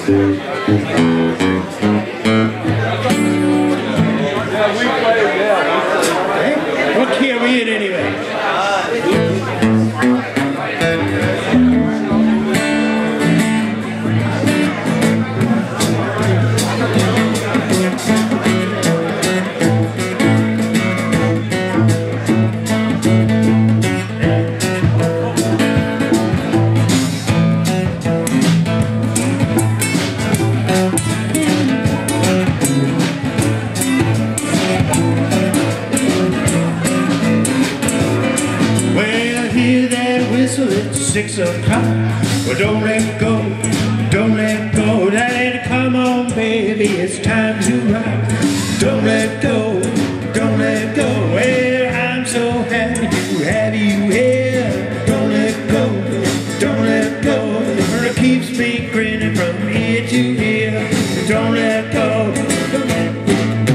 What key are we in anyway? It's 6 o'clock. Well, don't let go, don't let go. Daddy, come on, baby, it's time to rock. Don't let go, don't let go. Well, I'm so happy to have you here. Don't let go, don't let go. It keeps me grinning from ear to ear. Don't let go, don't let go.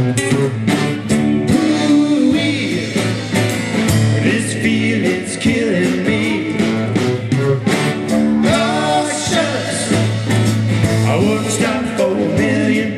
Ooh-wee, this feeling's killing me. I wouldn't stop for $1,000,000.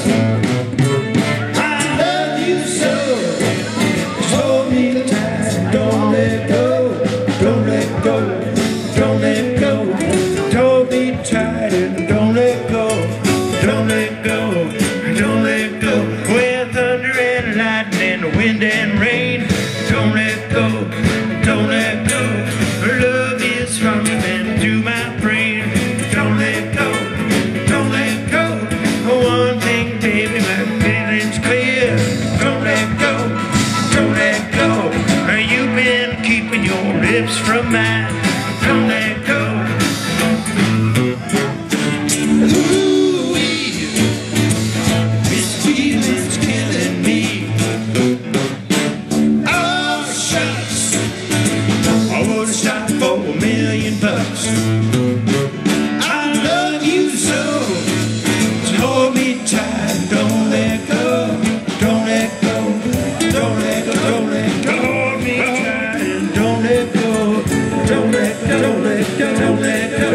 I love you so. Just hold me tight and don't let go. Don't let go. Don't let go. Hold me tight and don't let go. Don't let go. Don't let go. With thunder and lightning, wind and rain. Don't let go. Don't let go. Love is running into my brain. Don't let go. Don't let go. One thing, baby, my feeling's clear. Don't let go. Don't let go. You've been keeping your lips from mine. Don't let go. Ooh-wee, this feeling's killing me. Oh, shucks, I wouldn't stop for $1,000,000. I love you so. Hold me tight, don't let go, don't let go, don't let go, don't let go. Hold me tight and don't let go, don't let go, don't let go, don't let go.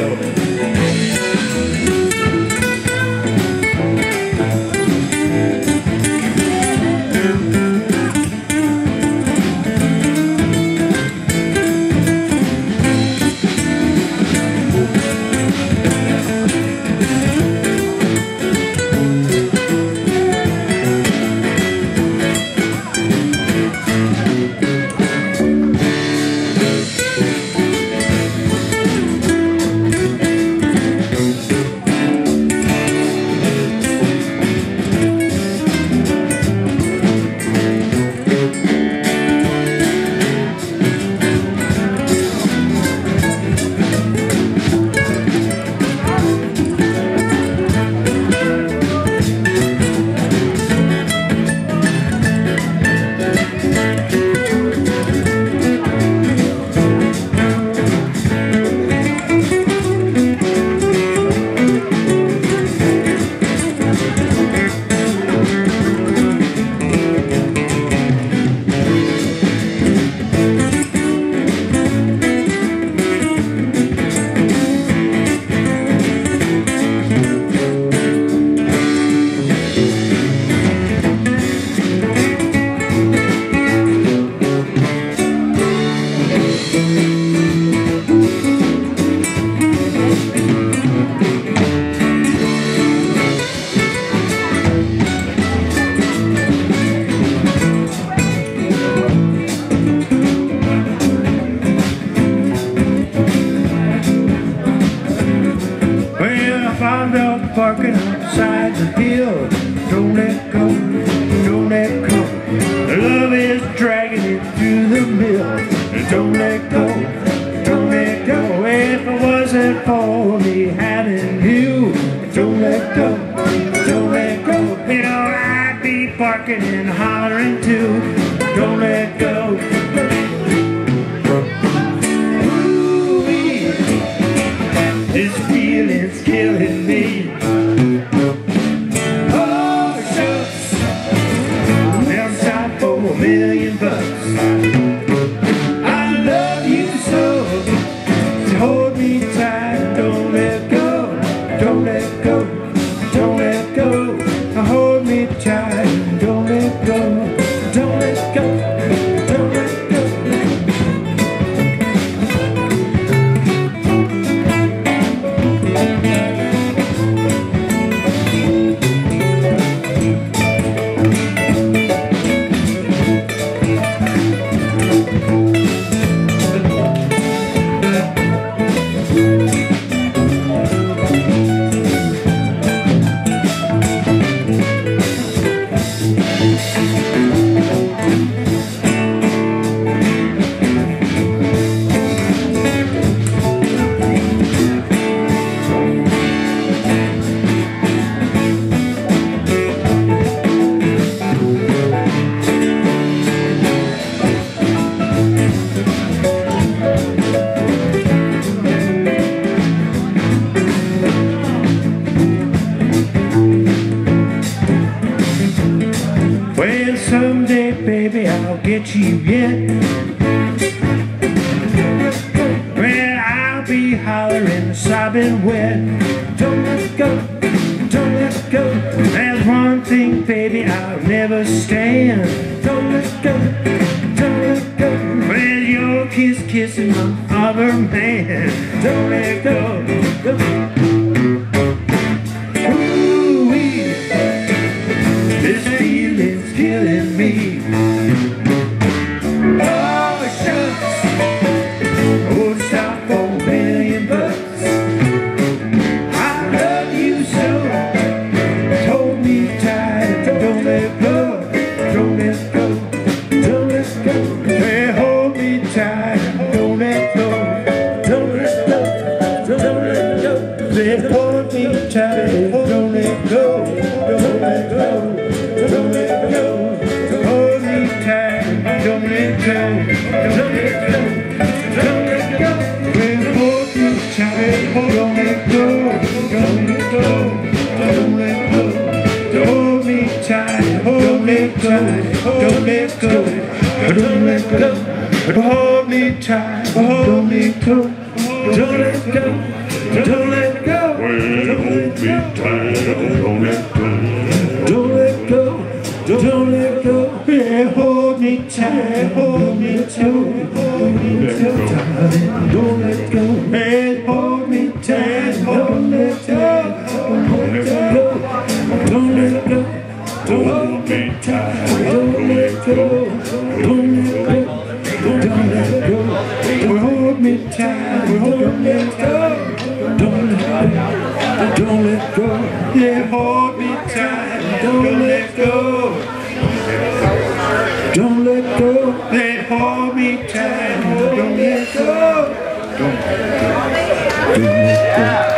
Found out barking outside the hill. Don't let go, don't let go. Love is dragging it through the mill. Don't let go, don't let go. If it wasn't for me having you, don't let go, don't let go. You know I'd be barking and hollering too. Don't let go. Ooh-wee, this feeling's killing me. Oh, shucks, they'll stop for $1,000,000. I love you so. Hold me tight, don't let go, don't let go. get to you yet. Well, I'll be hollering, sobbing wet. Don't let go, don't let go. There's one thing, baby, I'll never stand. Don't let go, don't let go. Well, your kiss kissing my other man. Don't let go. This feeling's killing me. Oh, shucks. Oh, stop for $1,000,000. I love you so. Hold me tight. Don't let go. Don't let go. Don't let go. Hey, hold me tight. Don't let go. Don't let go. Don't let go. Say, hold me tight. Don't let go. Don't let go. Don't let go, hold me tight, don't let go, don't let go, don't let go, well, hold me tight, don't let go, don't let go, don't let go, hold me tight, hold me tight, don't let go, don't let go, hold me tight, hold me tight, don't let go, don't let go, well, hold me tight, don't let go, don't let go. Don't let go, yeah, hold me tight, hold me tight, hold me tight, darling. Don't let go, hey, hold me tight, don't let go, don't let go, don't let go, don't hold me tight, don't let go, don't let go, don't let go, hold me tight, don't let go, don't let go, yeah, hold me tight, don't let go. Don't let go, they hold me tight. Don't let go. Don't let go. Don't let go.